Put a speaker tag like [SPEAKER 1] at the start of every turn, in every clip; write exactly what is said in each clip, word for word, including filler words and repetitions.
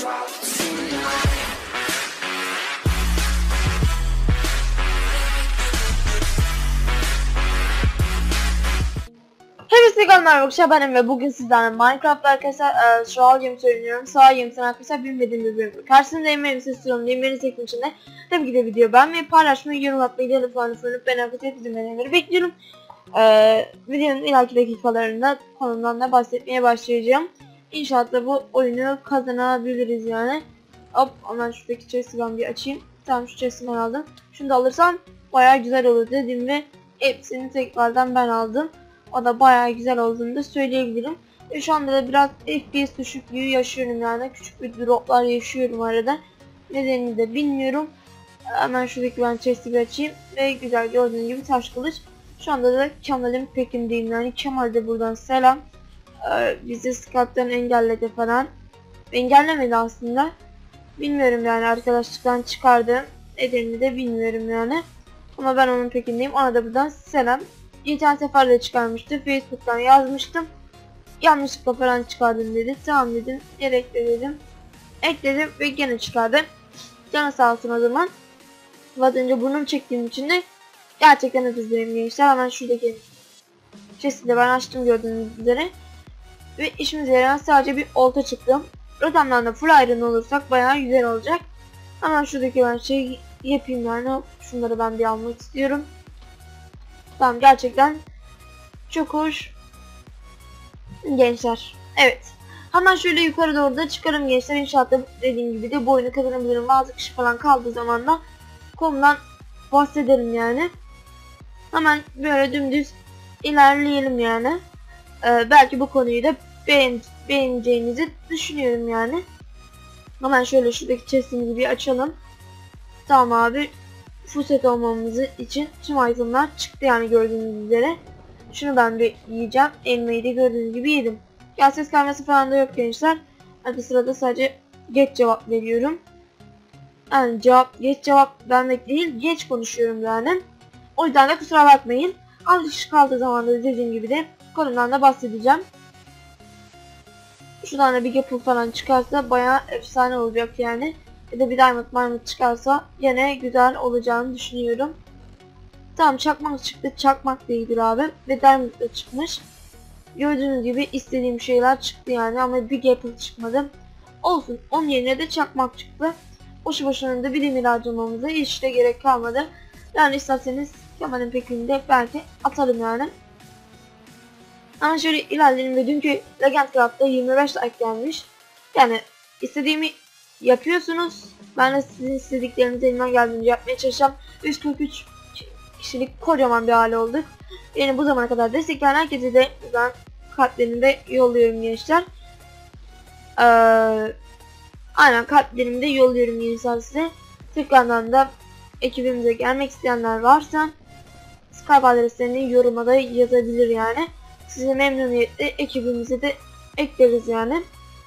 [SPEAKER 1] Hepsi kanallar yoksa benim ve bugün sizlerle Minecraft arkadaşlar e, şu an yeni söylüyorum. Sağ yeni arkadaşlar bilmediğim bir bölüm. Karşısındayım benim sesliyorum diyeyim beni sekmek için de tabii ki de video beğenmeyi, paylaşmayı, yorum atmayı, diğer falan falan ben arkadaşlar izlemeleri bekliyorum. E, videonun ileriki dakikalarında konumdan da bahsetmeye başlayacağım. İnşallah da bu oyunu kazanabiliriz yani. Hop hemen şuradaki chest'i ben bir açayım. Tamam şu chest'i ben aldım. Şunu da alırsam bayağı güzel olur dedim ve hepsini tekrardan ben aldım. O da bayağı güzel olduğunu da söyleyebilirim. Ve şu anda da biraz F P S düşüklüğü yaşıyorum yani. Küçük bir droplar yaşıyorum arada. Nedenini de bilmiyorum. Hemen şuradaki ben chest'i bir açayım. Ve güzel gördüğünüz gibi taş kılıç. Şu anda da Kemal'in pekindeyim yani. Kemal de buradan selam. Ee, bizi Scott'tan engelledi falan. Engellemedi aslında. Bilmiyorum yani, arkadaşlıktan çıkardı. Nedenini de bilmiyorum yani. Ama ben onun pekindeyim. Ona da buradan selam. Geçen sefer de çıkarmıştı. Facebook'tan yazmıştım. Yanlışlıkla falan çıkardım dedi. Tamam dedim. Gerek de dedim. Ekledim ve gene çıkardı. Canı sağ olsun o zaman. Az önce burnum çektiğim için de gerçekten özür dilerim gençler. Hemen şuradaki chest'i de ben açtım gördüğünüz üzere. Ve işimize yarayan sadece bir olta çıktı. Rotamdan da full iron olursak bayağı güzel olacak. Hemen şuradaki ben şey yapayım yani. Şunları ben bir almak istiyorum. Tamam, gerçekten çok hoş gençler. Evet. Hemen şöyle yukarı doğru da çıkarım gençler. İnşallah dediğim gibi de bu oyunu kazanabilirim. Bazı kişi falan kaldığı zaman da konudan bahsederim yani. Hemen böyle dümdüz ilerleyelim yani. Ee, belki bu konuyu da beğen beğeneceğinizi düşünüyorum yani. Hemen şöyle şuradaki chest'imizi bir açalım. Tamam abi. Full set olmamız için tüm itemler çıktı yani gördüğünüz üzere. Şunu ben bir yiyeceğim. Elmayı da gördüğünüz gibi yedim. Ya ses gelmesi falan da yok gençler. Arada sırada sadece geç cevap veriyorum. Yani cevap geç cevap vermek değil, geç konuşuyorum yani. O yüzden de kusura bakmayın. Alışık kaldığı zaman da dediğim gibi de konudan da bahsedeceğim. Şuradan da bir gapple falan çıkarsa bayağı efsane olacak yani. Ya da bir diamond diamond çıkarsa yine güzel olacağını düşünüyorum. Tamam, çakmak çıktı. Çakmak değildir abi. Ve diamond da çıkmış. Gördüğünüz gibi istediğim şeyler çıktı yani. Ama bir gapple çıkmadı. Olsun. Onun yerine de çakmak çıktı. Boşu boşuna da bir demir harcamamıza hiç de gerek kalmadı. Yani isterseniz Kemal'in pekinde belki atarım yani. Ama şöyle ilerleyelim ve dünkü Legend Craft'ta yirmi beş like gelmiş. Yani istediğimi yapıyorsunuz. Ben de sizin istediklerinizi elimden geldiğince yapmaya çalışacağım. yüz kırk üç kişilik kocaman bir hale olduk. Yani bu zamana kadar destekleyen herkese de ben kalplerimi de yolluyorum gençler. Ee, aynen kalplerimi de yolluyorum gençler size. Tekrardan da ekibimize gelmek isteyenler varsa Skype adreslerini yoruma da yazabilir yani. Size memnuniyetle ekibimize de ekleriz yani.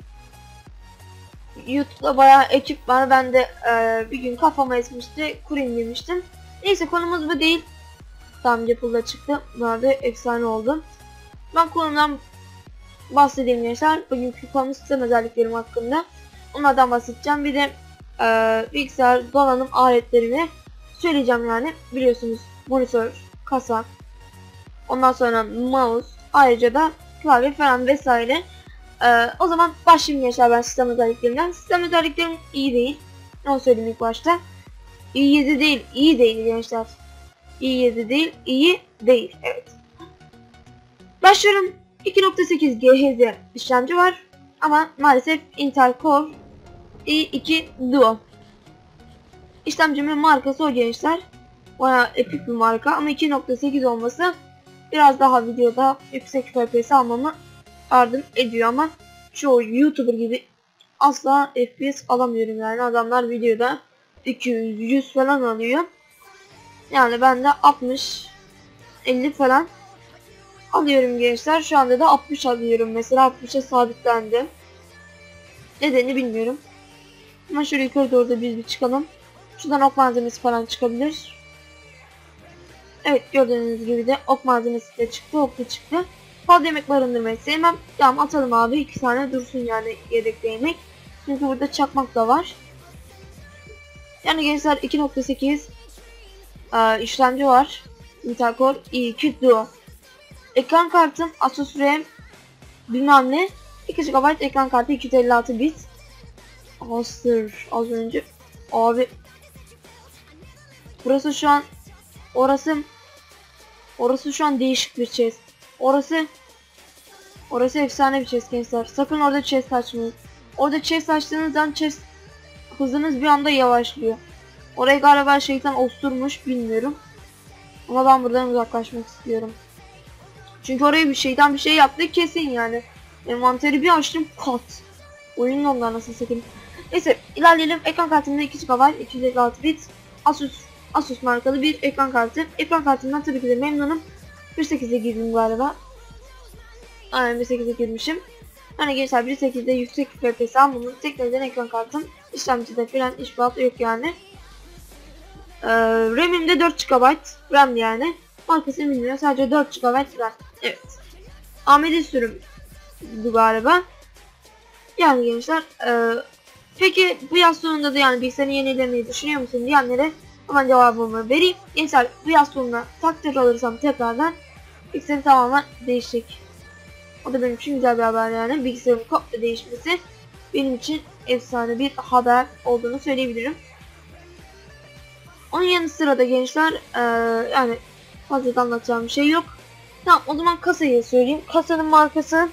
[SPEAKER 1] YouTube'da bayağı ekip var. Ben de e, bir gün kafama esmişti. Kurayım demiştim. Neyse, konumuz bu değil. Tam yapılda çıktı. Bunlar da efsane oldu. Ben konumdan bahsedeyim gençler. Bugünkü konu sistem özelliklerim hakkında. Onlardan bahsedeceğim. Bir de e, bilgisayar donanım aletlerini söyleyeceğim yani. Biliyorsunuz monitör, kasa, ondan sonra mouse, ayrıca da klavye falan vesaire. Ee, o zaman başlayayım gençler ben sistem özelliklerinden. Sistem özelliklerim iyi değil. Onu söyleyeyim ilk başta. i yedi değil, iyi değil gençler. i yedi değil, iyi değil. Evet. Başlıyorum. iki nokta sekiz G H Z işlemci var. Ama maalesef Intel Core i iki Duo. İşlemcimin markası o gençler. Bayağı epik bir marka ama iki nokta sekiz olması biraz daha videoda yüksek F P S almamı yardım ediyor ama çoğu YouTuber gibi asla F P S alamıyorum yani. Adamlar videoda iki yüz yüz falan alıyor. Yani ben de altmış elli falan alıyorum gençler. Şu anda da altmış alıyorum. Mesela altmışa sabitlendi. Nedeni bilmiyorum. Ama şöyle yukarı doğru da biz bir çıkalım. Şuradan ok malzemesi falan çıkabilir. Evet, gördüğünüz gibi de ok malzemesi de çıktı. Ok da çıktı. Fazla yemek barındırmayı sevmem. Tamam, atalım abi. iki tane dursun yani yedekli yemek. Çünkü burada çakmak da var. Yani gençler iki nokta sekiz e, işlemci var. Intel Core i iki Duo. Ekran kartım Asus RAM bilmem ne. iki gigabayt ekran kartı, iki yüz elli altı bit. Aster az önce. Abi. Burası şu an. Orası. Orası şu an değişik bir chest. Orası. Orası efsane bir chest gençler. Sakın orada chest açmayın. Orada chest açtığınız zaman chest hızınız bir anda yavaşlıyor. Orayı galiba şeytan osturmuş, bilmiyorum. Ama ben buradan uzaklaşmak istiyorum. Çünkü oraya bir şeytan bir şey yaptı kesin yani. Envanteri bir açtım, kat. Oyunun ondan nasıl satayım. Neyse ilerleyelim. Ekran kartımda iki gigabayt iki yüz elli altı bit Asus Asus markalı bir ekran kartı. Ekran kartından tabii ki de memnunum. bir nokta sekize girdim galiba. Aynen bir nokta sekize girmişim. Hani gençler bir nokta sekizde yüksek F P S almamın tek neden ekran kartım. İşlemcide falan iş batı yok yani. Ee, RAM'imde dört gigabayt RAM yani. Markası bilmiyorum, sadece dört gigabayt RAM. Evet. A M D sürüm bu galiba. Yani gençler. E, peki bu yaz sonunda da yani bilgisayarı yenilemeyi düşünüyor musun diyenlere hemen cevabımı vereyim. Gençler bu yaz sonunda takdir alırsam tekrardan bilgisayarı tamamen değişecek. O da benim için güzel bir haber yani. Bilgisayarın komple değişmesi benim için efsane bir haber olduğunu söyleyebilirim. Onun yanı sıra da gençler ee, yani fazla anlatacağım bir şey yok. Tamam, o zaman kasayı söyleyeyim. Kasanın markası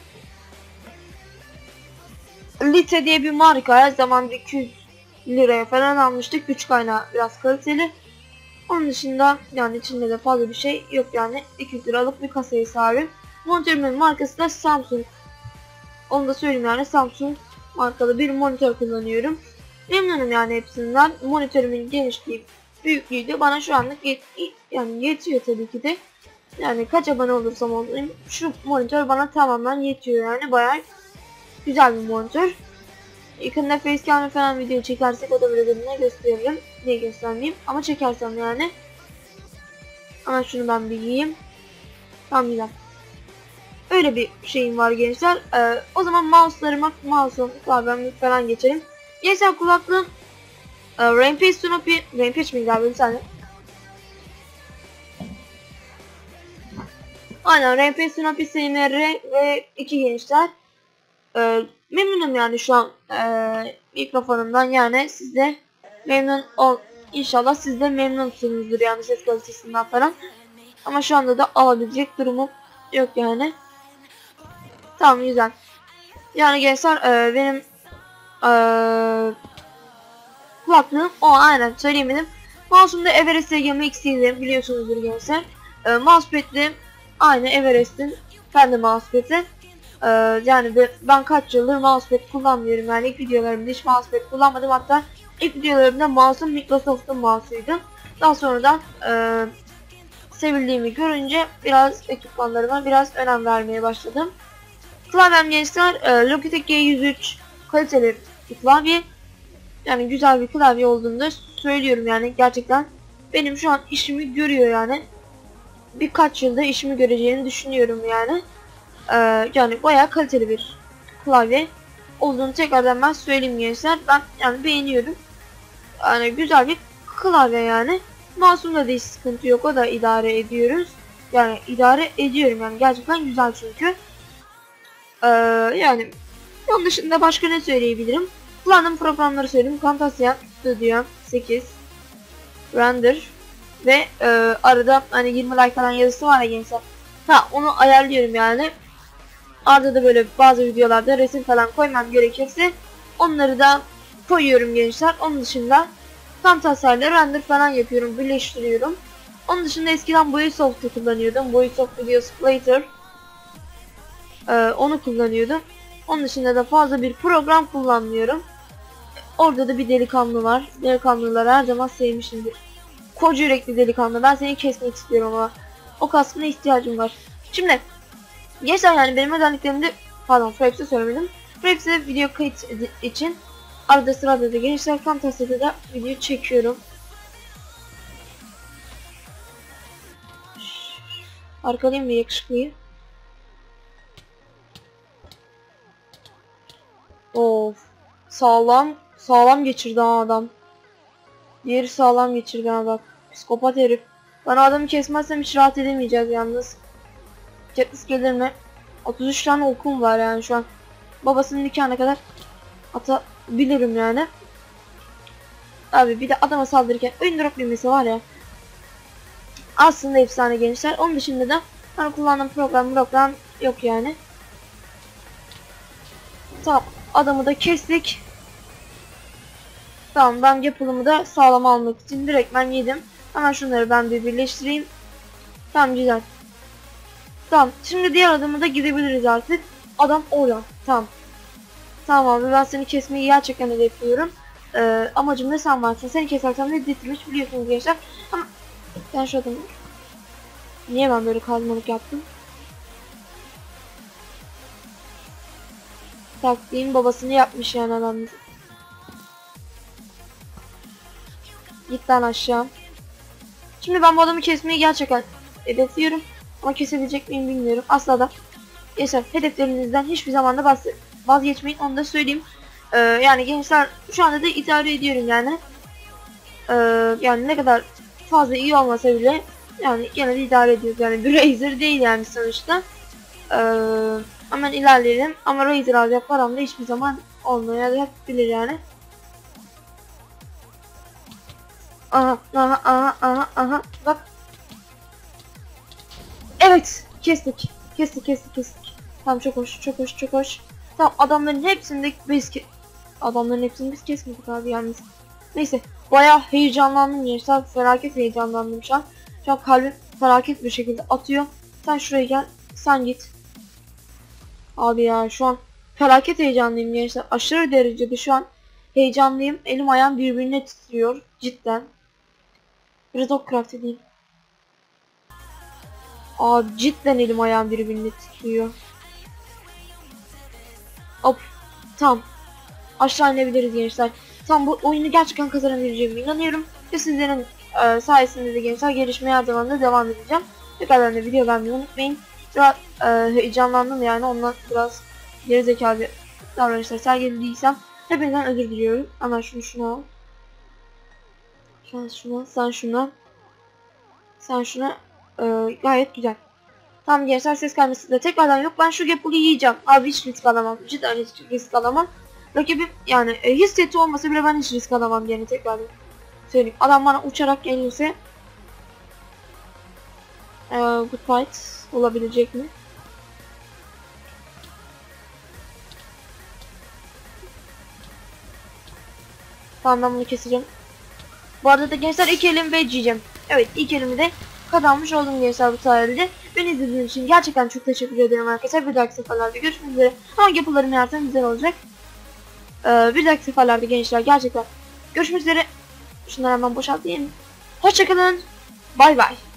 [SPEAKER 1] Lite diye bir marka. Her zaman iki yüz liraya falan almıştık. Güç kaynağı biraz kaliteli. Onun dışında yani içinde de fazla bir şey yok yani. iki yüz liralık bir kasaya sahibim. Monitörümün markası da Samsung. Onu da söyleyeyim yani, Samsung markalı bir monitör kullanıyorum. Memnunum yani hepsinden. Monitörümün genişliği, büyüklüğü de bana şu anlık yet yani yetiyor tabii ki de. Yani kaç abone olursam olayım şu monitör bana tamamen yetiyor yani, bayağı güzel bir monitör. Yakında facecam'la falan video çekersek o da videolarına gösteririm. Niye göstermeyeyim ama çekersem yani. Ama şunu ben bir giyeyim. Tamam, güzel. Öyle bir şeyim var gençler. Ee, o zaman mouse'larıma, mouse'um, klavyem falan geçelim. Gençler kulaklığım e, Rampage Snoopy, Rampage mi galiba bir tane. Aynen Rampage Snoopy S M R ve iki gençler. Ee, memnunum yani şu an e, mikrofonumdan, yani siz de memnun ol. İnşallah siz de memnunsunuzdur yani ses kalitesinden falan. Ama şu anda da alabilecek durumum yok yani. Tamam, güzel. Yani gençler e, benim e, kulaklığım o, aynen söyleyemedim. Mouse'umda Everest G M X yedi biliyorsunuzdur gençler. E, mousepad'im aynı Everest'in kendi mousepad'i. Ee, yani ben kaç yıldır mousepad kullanmıyorum yani ilk videolarımda hiç mousepad kullanmadım, hatta ilk videolarımda mouse'um Microsoft'un mouse'uydu. Daha sonradan e, sevildiğimi görünce biraz ekipmanlarıma biraz önem vermeye başladım. Klavyem gençler e, Logitech G yüz üç kaliteli bir klavye, yani güzel bir klavye olduğunu da söylüyorum yani, gerçekten benim şu an işimi görüyor yani, birkaç yılda işimi göreceğini düşünüyorum yani. Ee, yani bayağı kaliteli bir klavye olduğunu tekrardan ben söyleyeyim gençler. Ben yani beğeniyorum. Yani güzel bir klavye yani. Mouse'umda da hiç sıkıntı yok. O da idare ediyoruz. Yani idare ediyorum yani. Gerçekten güzel çünkü. Ee, yani onun dışında başka ne söyleyebilirim? Kullandığım programları söyleyeyim. Camtasia Studio sekiz, Render ve e, arada hani yirmi like falan yazısı var ya gençler. Ha, onu ayarlıyorum yani. Arada da böyle bazı videolarda resim falan koymam gerekirse onları da koyuyorum gençler. Onun dışında Camtasia ile render falan yapıyorum, birleştiriyorum. Onun dışında eskiden Boysoft'u kullanıyordum. Boysoft Video Splitter. Ee, onu kullanıyordum. Onun dışında da fazla bir program kullanmıyorum. Orada da bir delikanlı var. Delikanlıları her zaman sevmişimdir. Koca yürekli delikanlı. Ben seni kesmek istiyorum ama o kaskına ihtiyacım var. Şimdi gençler yani benim özelliklerimde, pardon Fraps'e söylemedim. Fraps'e video kayıt için arada sırada da gençler Camtasia'da da video çekiyorum. Arkalayayım bir yakışıklıyı. Of. Sağlam sağlam geçirdi ha adam. Diğeri sağlam geçirdi ha bak. Psikopat herif. Ben adamı kesmezsem hiç rahat edemeyeceğiz yalnız. Katniss gelir mi? otuz üç tane okum var yani şu an. Babasının nikahına kadar atabilirim yani. Abi bir de adama saldırırken ön drop bilmesi var ya. Aslında efsane gençler. Onun dışında da ben kullandığım program program yok yani. Tamam, adamı da kestik. Tamam, ben yapılımı da sağlam almak için direkt ben yedim. Hemen şunları ben bir birleştireyim. Tamam, güzel. Tamam, şimdi diğer adamı da gidebiliriz artık. Adam orada. Tamam. Tamam abi, ben seni kesmeyi gerçekten hedefliyorum. Ee, amacım ne, sen varsın. Seni kesersem de ditilmiş biliyorsunuz gençler. Ama ben şu adamı... Niye ben böyle kazmalık yaptım? Taktiğin babasını yapmış yani adam. Git lan aşağı. Şimdi ben bu adamı kesmeyi gerçekten hedefliyorum. Ama kesebilecek miyim bilmiyorum. Asla da. Gençler, hedeflerinizden hiçbir zaman da vazgeçmeyin. Onu da söyleyeyim. Ee, yani gençler şu anda da idare ediyorum yani. Ee, yani ne kadar fazla iyi olmasa bile yani gene de idare ediyoruz. Yani bir Razer değil yani sonuçta. Ee, hemen ilerleyelim. Ama Razer alacak param da hiçbir zaman olmayabilir yani. Aha aha aha aha aha bak. Evet, kestik. Kestik kestik kestik. Tamam, çok hoş çok hoş çok hoş. Tamam, adamların hepsini de biz ke adamların hepsini biz kesmedik abi yalnız. Neyse, bayağı heyecanlandım gençler. Felaket heyecanlandım şu an. Şu an kalbim felaket bir şekilde atıyor. Sen şuraya gel. Sen git. Abi ya, şu an felaket heyecanlıyım gençler. Aşırı derecede şu an heyecanlıyım. Elim ayağım birbirine titriyor. Cidden. Biraz ok craft edeyim. Abi cidden elim ayağım birbirine titriyor. Hop. Tamam. Aşağı inebiliriz gençler. Tam bu oyunu gerçekten kazanabileceğime inanıyorum. Ve sizlerin e, sayesinde de gençler gelişmeye her zaman da devam edeceğim. Tekrardan da video beğenmeyi unutmayın. Biraz e, heyecanlandım yani, ondan biraz gerizekalı bir davranışlar sergilediysem hepinizden özür diliyorum. Ama şunu şuna al. Sen şuna, sen şuna. Sen şuna. E, gayet güzel. Tamam gençler, ses gelmesi de tekrardan yok. Ben şu Gapul'u yiyeceğim. Abi hiç risk alamam. Cidden hiç risk alamam. Rakibim yani e, hissiyeti olmasa bile ben hiç risk alamam yani, tekrardan söyleyeyim. Adam bana uçarak gelirse e, good fight olabilecek mi? Tamam, ben bunu keseceğim. Bu arada da gençler iki elim ve yiyeceğim. Evet, ilk elimi de kazanmış oldum gençler bu sayede. Beni izlediğiniz için gerçekten çok teşekkür ederim arkadaşlar. Bir dahaki seferlerde görüşmek üzere. Ama yapılarım yersen güzel olacak. Ee, bir dahaki seferlerde gençler gerçekten görüşmek üzere. Şunları hemen boşaltayım. Hoşçakalın. Bay bay.